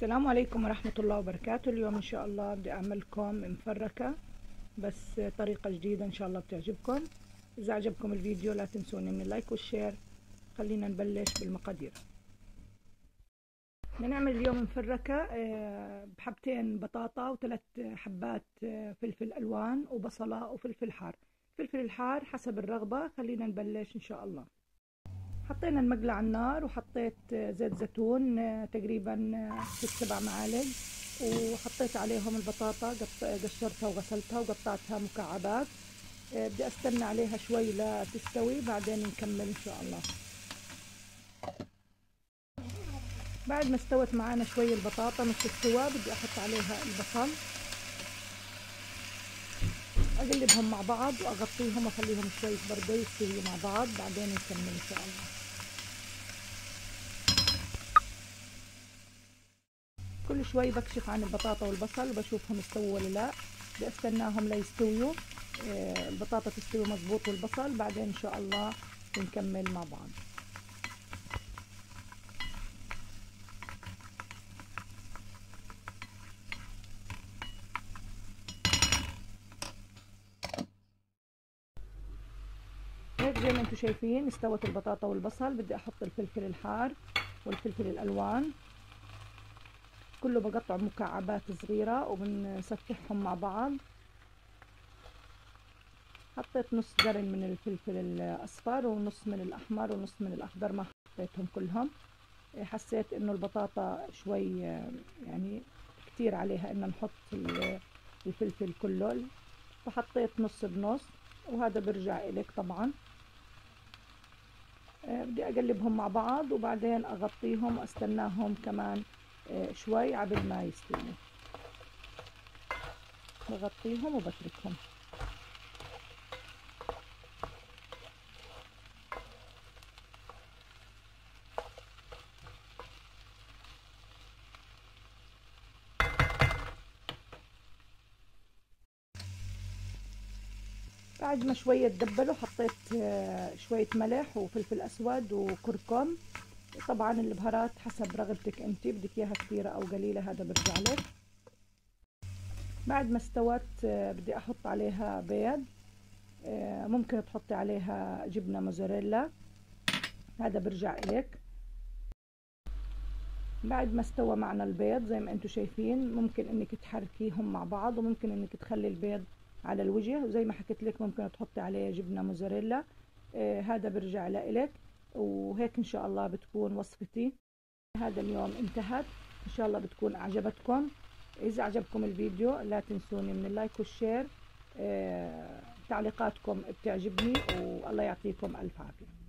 السلام عليكم ورحمة الله وبركاته. اليوم إن شاء الله بدي أعمل لكم مفركة، بس طريقة جديدة إن شاء الله بتعجبكم. إذا عجبكم الفيديو لا تنسوني من اللايك والشير. خلينا نبلش بالمقادير. بدنا نعمل اليوم مفركة بحبتين بطاطا وثلاث حبات فلفل ألوان وبصلة وفلفل حار. فلفل الحار حسب الرغبة. خلينا نبلش إن شاء الله. حطينا المقلة على النار وحطيت زيت زيتون تقريبا 6-7 معالق، وحطيت عليهم البطاطا قشرتها وغسلتها وقطعتها مكعبات. بدي استنى عليها شوي لتستوي بعدين نكمل ان شاء الله. بعد ما استوت معانا شوي البطاطا نص السوا بدي احط عليها البصل، اقلبهم مع بعض واغطيهم واخليهم شوي برضه يستوي مع بعض بعدين نكمل ان شاء الله. كل شوي بكشف عن البطاطا والبصل وبشوفهم استووا ولا لا. بدي استناهم ليستويوا، البطاطا تستوي مظبوط والبصل بعدين ان شاء الله بنكمل مع بعض. هيك زي ما انتم شايفين استوت البطاطا والبصل. بدي احط الفلفل الحار والفلفل الالوان كله بقطعه مكعبات صغيرة وبنسفحهم مع بعض. حطيت نص قرن من الفلفل الاصفر ونص من الاحمر ونص من الاخضر، ما حطيتهم كلهم. حسيت انه البطاطا شوي يعني كتير عليها ان نحط الفلفل كله، فحطيت نص بنص، وهذا برجع إليك طبعا. بدي اقلبهم مع بعض وبعدين اغطيهم واستناهم كمان شوي عبل ما يستووا. بغطيهم وبتركهم. بعد ما شوية تدبلوا حطيت شوية ملح وفلفل اسود وكركم. طبعا البهارات حسب رغبتك انت، بدك اياها كثيرة او قليلة هذا برجع لك. بعد ما استوت بدي احط عليها بيض، ممكن تحطي عليها جبنة موزاريلا، هذا برجع إليك. بعد ما استوى معنا البيض زي ما انتم شايفين ممكن انك تحركيهم مع بعض، وممكن انك تخلي البيض على الوجه، وزي ما حكيت لك ممكن تحطي عليه جبنة موزاريلا، هذا برجع لإلك. وهيك ان شاء الله بتكون وصفتي. هذا اليوم انتهت، ان شاء الله بتكون اعجبتكم. اذا عجبكم الفيديو لا تنسوني من اللايك والشير. تعليقاتكم بتعجبني، والله يعطيكم الف عافية.